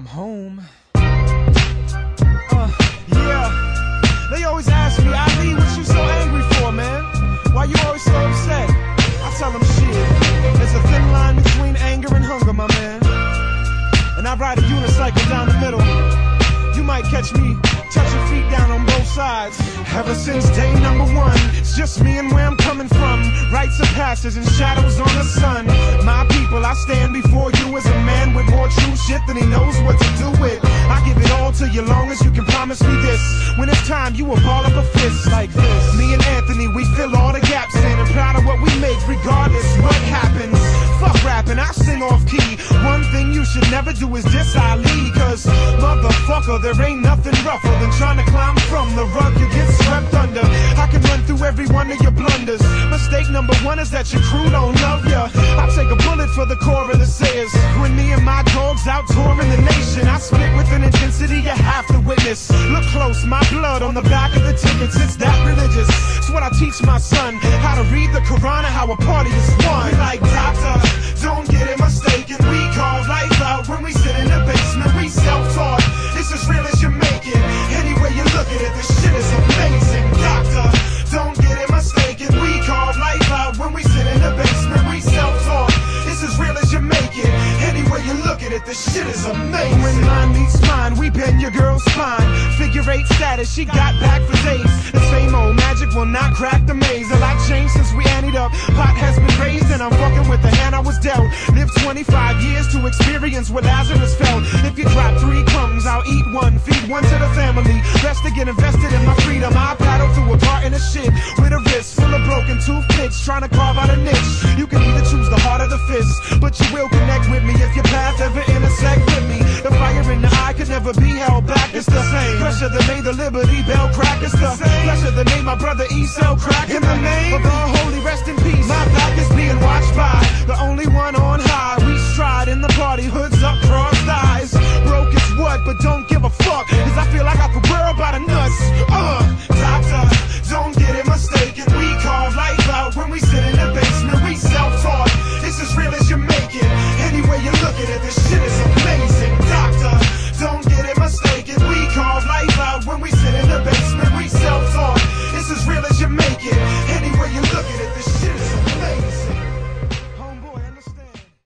I'm home. Yeah. They always ask me, Ali, what you so angry for, man? Why you always so upset? I tell them shit. There's a thin line between anger and hunger, my man. And I ride a unicycle down the middle. You might catch me touching feet down on both sides. Ever since day number one, it's just me and where I'm coming from. Rites of passage and shadows on the sun. My people, I stand before you as a man with more true shit than he knows what to do with. I give it all to you long as you can promise me this. When it's time, you will ball up a fist like this. Me and Anthony, we fill all the gaps in and proud of what we make regardless what happens. Fuck rapping, I sing off key. One thing you should never do is diss Ali, cause motherfucker, there ain't nothing rougher than trying to climb from the rug you get swept under. I can run through every one of your blunders. Mistake number one is that your crew don't love ya. I take a bullet for the core of the sayers. When me and my dogs out touring the nation, I spit with an intensity you have to witness. Look close, my blood on the back of the tickets. It's that religious. It's what I teach my son, how to read the Quran and how a party is won. We like doctor, don't get it mistaken. We call life out when we sit in the basement. We self-taught. It's as real as you make it. Any way you look at it, this shit is amazing. Doctor, don't get it mistaken. We call life out when we sit in the basement. We self-taught. It's as real as you make it. Any way you look at it, this shit is amazing. When mine meets mine, we bend your girl's spine. Figure eight status, she got back for days. The same old magic will not crack the maze. A lot changed since we anteed up. Pot has been raised and I'm fucking with the hand I was dealt. Lived 25 years to experience what Lazarus felt. If you drop 3 crumbs, I'll eat one, feed one to the family. Best to get invested in my freedom. I paddle through a garden of shit with a wrist full of broken toothpicks, trying to carve out a niche. You can either choose the heart or the fist, but you will connect with me if your path ever intersect with me. The fire in the eye could never be held back. It's the same pressure that made the Liberty Bell crack. It's the pressure that made my brother E sell crack. In the name of the holy rest in peace, my back is being watched by the only one on high. We stride in the party, hoods up, crossed eyes. Broke is what, but don't give a fuck, cause I feel like I got the world by the nuts.